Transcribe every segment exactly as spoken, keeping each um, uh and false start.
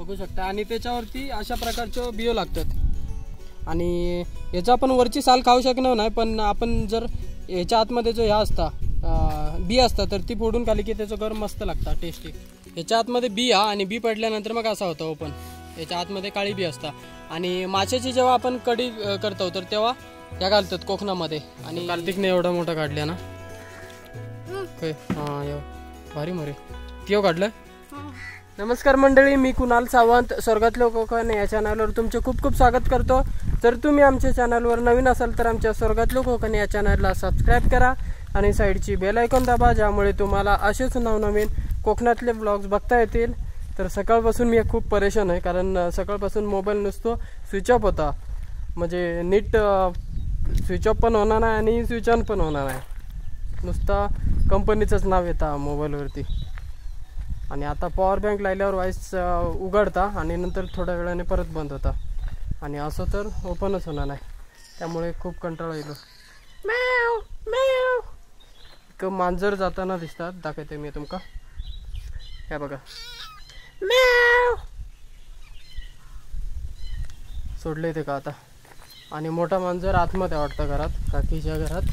बघू शकता आणि त्याच्यावरती अशा प्रकारचे बियो लागतात आणि याचा आपण वरची साल खाऊ शकणार नाही, पण आपण जर याच्या आतमध्ये जो ह्या असता बी असता तर ती फोडून खाली की त्याचं गर मस्त लागतं टेस्टी। याच्या आतमध्ये बी हा आणि बी पडल्यानंतर मग असा होता ओपन, याच्या आतमध्ये काळी बी असता आणि माशाची जेव्हा आपण कढी करतो तर तेव्हा या घालतात कोकणामध्ये। आणि कार्तिकने एवढा मोठा काढल्या ना काय, हां यो भारी मोरे तियो काढलं। नमस्कार मंडळी, मी कुणाल सावंत, स्वर्गातले कोकण या चॅनलवर तुमचे खूप खूप स्वागत करतो। जर तुम्ही आमच्या चॅनलवर नवीन असाल तर आमच्या स्वर्गातले कोकण या चॅनलला सबस्क्राईब करा आणि साईडची बेल आयकॉन दाबा, ज्यामुळे तुम्हाला असेच नवनवीन कोकणातले ब्लॉग्स बघता येतील। तर सकाळपासून मी खूप परेशान आहे, कारण सकाळपासून मोबाईल नुसतो स्विच ऑफ होता, म्हणजे नीट स्विच ऑफ पण होणार नाही आणि स्विच ऑन पण होणार नाही, नुसता कंपनीचंच नाव येतं मोबाईलवरती। आणि आता पॉवर बँक लावल्यावर व्हॉइस उघडता आणि नंतर थोड्या वेळाने परत बंद होता आणि असं तर ओपनच होणार नाही, त्यामुळे खूप कंटाळा येतो। मॅव मॅव एक मांजर जाताना दिसतात, दाखवते मी तुमका, हे बघा मॅव सोडले ते का आता। आणि मोठा मांजर आतमध्ये वाटतं घरात, काकीच्या घरात।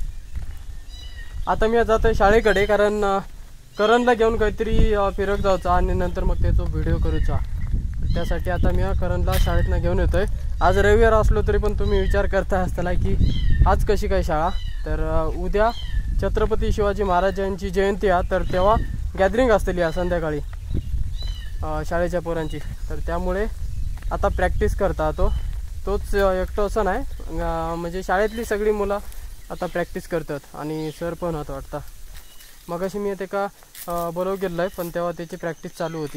आता मी जातोय शाळेकडे, कारण करणला घेऊन काहीतरी फिरक जायचा आणि नंतर मग त्याचा व्हिडिओ करूचा, त्यासाठी आता मी करणला शाळेतनं घेऊन येतोय। आज रविवार असलो तरी पण तुम्ही विचार करता असताना की आज कशी काय शाळा, तर उद्या छत्रपती शिवाजी महाराजांची जयंती आहे, तर तेव्हा गॅदरिंग असतेली आहे संध्याकाळी शाळेच्या पोरांची, तर त्यामुळे आता प्रॅक्टिस करता तो तोच एकटं असं नाही, म्हणजे शाळेतली सगळी मुलं आता प्रॅक्टिस करतात आणि सर पण होतं वाटतं। मग अशी मी ते का बोलव गेलो आहे, पण तेव्हा त्याची प्रॅक्टिस चालू होती।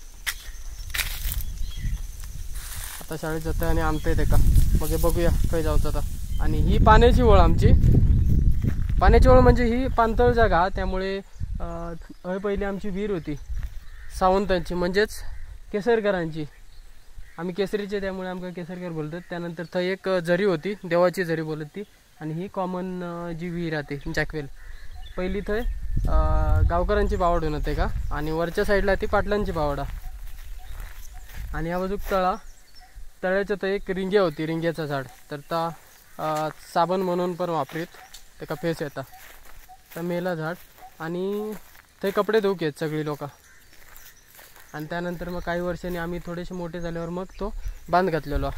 आता शाळेत जातं आणि आमचं ते का मग बघूया काही जाऊचं आता। आणि ही पाण्याची ओळ आमची, पाण्याची ओळ म्हणजे ही पाणथळ जागा, त्यामुळे पहिली आमची विहीर होती सावंतांची, म्हणजेच केसरकरांची, आम्ही केसरीचे त्यामुळे आमका केसरकर बोलतात। त्यानंतर थं एक झरी होती, देवाची झरी बोलत ती, आणि ही कॉमन जी विहीर राहते जॅकवेल, पहिली थंय गावकरांची बावड होते का, आणि वरच्या साईडला ती पाटलांची बावडा, आणि या बाजूक तळा, तळ्याच्या तर एक रिंग्या होती, रिंग्याचं झाड, तर ता साबण म्हणून पण वापरीत, ते का फेस येता तर मेला झाड, आणि ते कपडे धुक येत सगळी लोक। आणि त्यानंतर मग काही वर्षांनी आम्ही थोडेसे मोठे झाल्यावर मग तो बांध घातलेलो,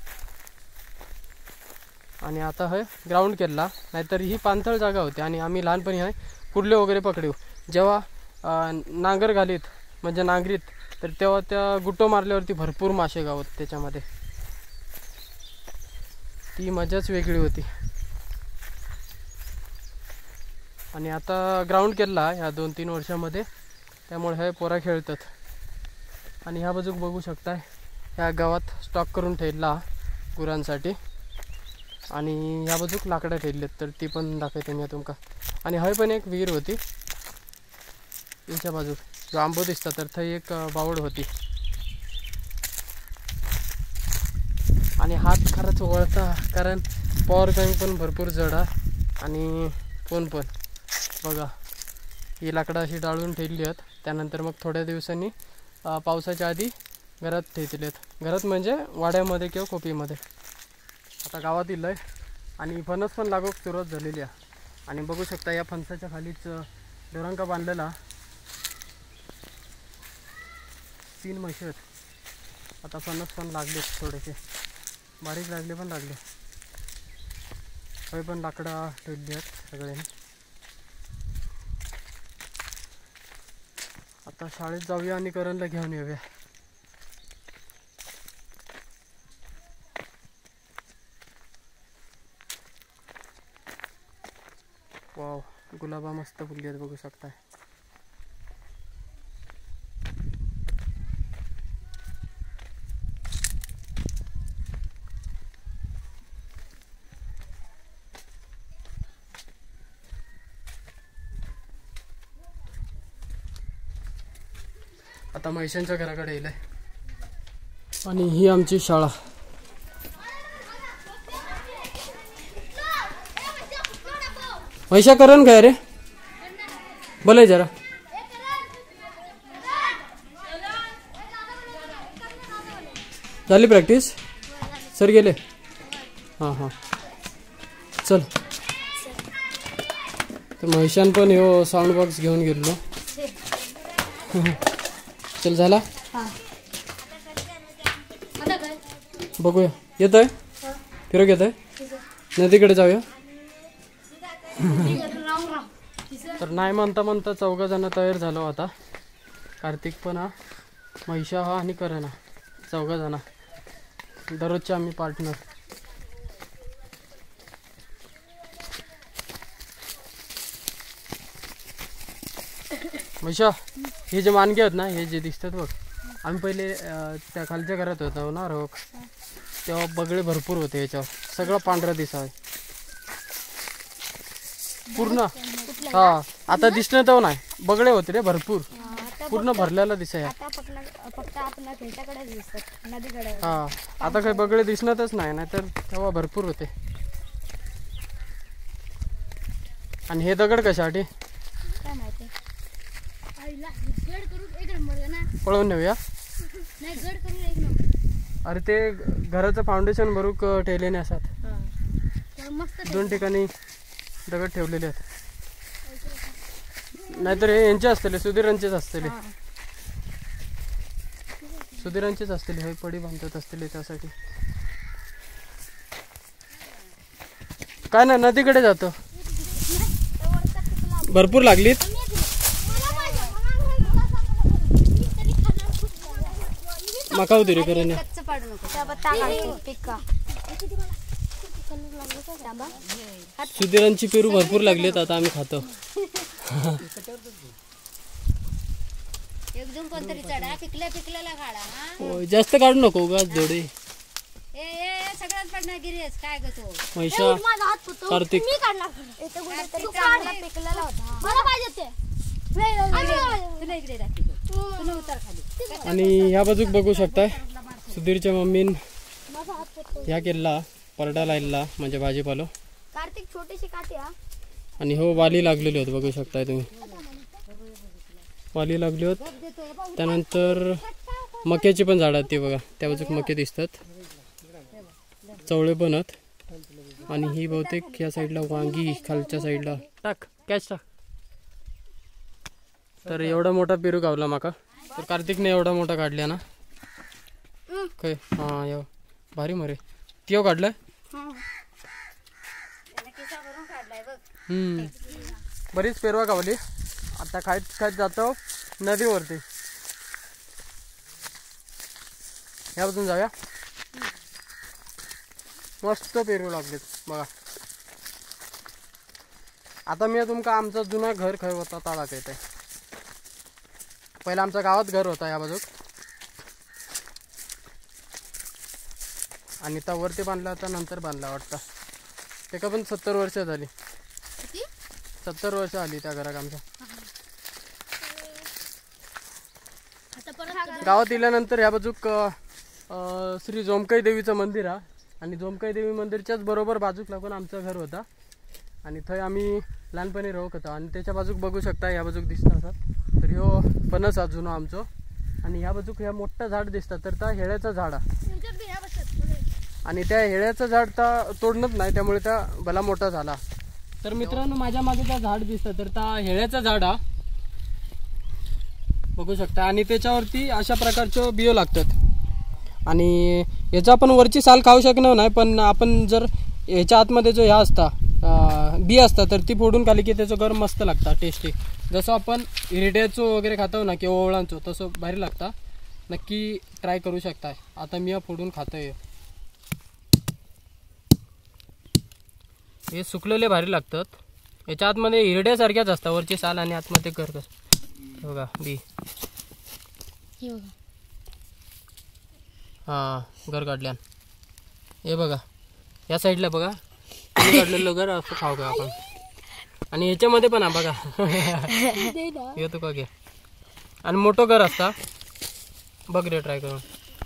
आणि आता हे ग्राउंड केला, नाहीतर ही पाणथळ जागा होती। आणि आम्ही लहानपणी आहे कुर्ले वगैरे पकडू, जेव्हा नांगर घालीत म्हणजे नांगरीत, तर तेव्हा त्या गुट्टो मारल्यावरती भरपूर मासे गावत, त्याच्यामध्ये ती मजाच वेगळी होती। आणि आता ग्राउंड केला ह्या दोन तीन वर्षामध्ये, त्यामुळे हे पोरा खेळतात। आणि ह्या बाजूक बघू शकता, ह्या गावात स्टॉक करून ठेवला गुरांसाठी, आणि ह्या बाजूक लाकडं ठेवलेत, तर ती पण दाखवते मी तुमका। आणि हय पण एक विहीर होती यांच्या बाजूक, जो आंबो दिसता तर थंय एक बावड होती। आणि हात खरंच वळता, कारण पॉवर बँक पण भरपूर जडा आणि फोन पण बघा, ही लाकडं अशी डाळून ठेवली आहेत। त्यानंतर मग थोड्या दिवसांनी पावसाच्या आधी घरात ठेवलेले आहेत, घरात म्हणजे वाड्यामध्ये किंवा कोपीमध्ये। आता गावात इलं आहे आणि फणस पण लागोक सुरुवात झालेली आहे। आणि बघू शकता या फणसाच्या खालीच दोरांका बांधलेला तीन म्हशी आहेत। आता फणस पण लागले, थोडेसे बारीक लागले पण लागले, काही पण लाकडं ठेवली आहेत सगळ्यांनी। आता शाळेत जाऊया आणि करणला घेऊन येऊया। वाव, गुलाबा मस्त फुलली आहेत, बघू शकताय। आता म्हैशांच्या घराकडे येईल, आणि ही आमची शाळा। म्हैशा करण काय रे, बोले जरा झाली प्रॅक्टिस? सर गेले? हां हां चल. तर महिशान पण हो साऊंड बॉक्स घेऊन गेलो. चल झाला बघूया. येत आहे फिरक येत आहे नदीकडे जाऊया. तर नाही म्हणता म्हणता चौघा जण तयार झालो आता. कार्तिक पण हा, महिषा हा आणि करण हा, चौघा जण दररोजचे आम्ही पार्टनर. महिषा हे जे मानगे आहेत ना हे जे दिसतात बघ, आम्ही पहिले त्या खालच्या घरात होतो ना रोख, तेव्हा बगळे भरपूर होते याच्यावर. सगळं पांढरा दिसाय पूर्ण. हा आता दिसणं तर नाही, बगळे होते रे भरपूर, पूर्ण भरलेला दिसाय. हा आता काही बगळे दिसणारच नाही, नाहीतर तेव्हा भरपूर होते. आणि हे दगड कशासाठी पळवून नेऊया? अरे ते घराचं फाउंडेशन भरूक ठेवलेले असतात. दोन ठिकाणी दगड ठेवलेले आहेत. नाहीतर हे यांचे असतले, सुधीरांचेच असतले, सुधीरांचेच असतले. हे पडी बांधत असतले त्यासाठी. काय ना नदीकडे जातो. भरपूर लागलीत. मका होती रे करून. सुधीरांची पेरू भरपूर लागलीत, आता आम्ही खातो. जास्त काढू नको उगाच जोडे. महिषा कार्तिक आणि ह्या बाजूक बघू शकताय सुधीरच्या मम्मीन ह्या केला परडा लायला म्हणजे भाजीपालो. आणि हो वाली लागलेली होत बघू शकताय तुम्ही, वाली लागली होत. त्यानंतर मक्याची पण झाड आहेत ते बघा, त्या बाजूक मके दिसतात, चवळे पण आहेत. आणि ही बहुतेक ह्या साईडला वांगी, खालच्या साईडला टाक कॅच टाक. तर एवढा मोठा पेरू गावला माका. तर कार्तिकने एवढा मोठा काढल्या ना काय. हा यो भारी मरे त्यो काढलाय. हम्म बरीच पेरवा गावली. आता खायत खायत जातो नदीवरती. ह्या बाजून जाऊया. मस्त पेरू लागलेत बघा. आता मी तुमका आमचा जुना घर खय होता ता दाखवते. पहिला आमच्या गावात घर होता या बाजूक, आणि त्या वरती बांधला होता, नंतर बांधला वाटतं. त्याका पण सत्तर वर्ष झाली. सत्तर वर्ष आली त्या घराक आमच्या. गावात इल्यानंतर ह्या बाजूक श्री जोमकाई देवीचं मंदिर हा, आणि जोमकाई देवी मंदिरच्याच बरोबर बाजूक लागून आमचं घर होता. आणि थंय आम्ही लहानपणी राहत होतो. आणि त्याच्या बाजूक बघू शकता ह्या बाजूक दिसता असतात तर ह्यो फणस हा जुनो आमचो. आणि ह्या बाजूक ह्या मोठं झाड दिसतात तर त्या हेळ्याचं झाड हा. आणि त्या हेळ्याचं झाड तर तोडणंच नाही, त्यामुळे त्या भला मोठा झाला. तर मित्रांनो माझ्या मागे त्या झाड दिसतं तर त्या हेळ्याचं झाड हा बघू शकता. आणि त्याच्यावरती अशा प्रकारचे बियो लागतात. आणि याचा आपण वरची साल खाऊ शकणार नाही, पण आपण जर याच्या आतमध्ये जो ह्या असता बी असता तर ती फोडून खाली की त्याचं गरम मस्त लागता, टेस्टी. जसं आपण हिरड्याचो वगैरे खातो ना किंवा ओवळांचो तसं भारी लागता. नक्की ट्राय करू शकता. आता मी या फोडून खातोय. हे सुकलेले भारी लागतात. याच्या आतमध्ये हिरड्यासारख्याच असतात वरची साल आणि आतमध्ये करतात बघा बी. हा घर काढल्यान हे बघा या साईडला बघा काढलेलं घर असं खाऊ का आपण. आणि ह्याच्यामध्ये पण हा बघा हे तुका घे. आणि मोठं घर असता बघ रे ट्राय करून.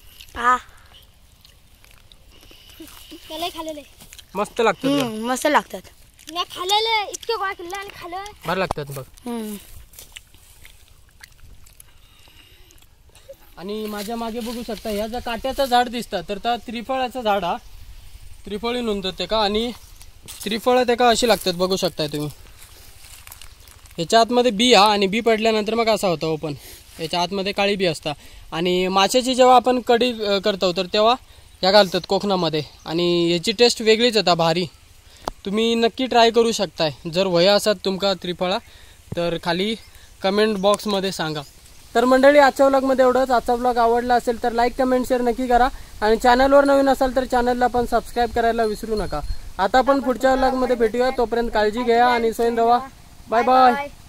मस्त लागतात. मस्त लागतात. इतके गोळा केले आणि खाल्लं भारी लागतात बघ. आणि माझ्या मागे बघू शकता ह्या ज्या काट्याचं झाड दिसतं तर त्या त्रिफळाचं झाड हा त्रिफळी नोंदत ते का आणि त्रिफळ ते का अशी लागतात बघू शकताय तुम्ही. ह्याच्या आतमध्ये बी हा आणि बी पडल्यानंतर मग असा होता ओपन. याच्या आतमध्ये काळी बी असता आणि माशाची जेव्हा आपण कढी करतो तर तेव्हा ह्या घालतात कोकणामध्ये आणि याची टेस्ट वेगळीच येता भारी. तुम्ही नक्की ट्राय करू शकताय. जर वय असतात तुमका त्रिफळा तर खाली कमेंट बॉक्समध्ये सांगा. तर मंडळी आजच्या व्लॉगमध्ये एवढंच. आजचा व्लॉग आवडला असेल तर लाईक कमेंट शेअर नक्की करा आणि चॅनलवर नवीन असाल तर चॅनलला पण सबस्क्राईब करायला विसरू नका. आता आपण पुढच्या व्लॉगमध्ये भेटूया. तोपर्यंत काळजी घ्या आणि सोयीन रहा. Bye bye.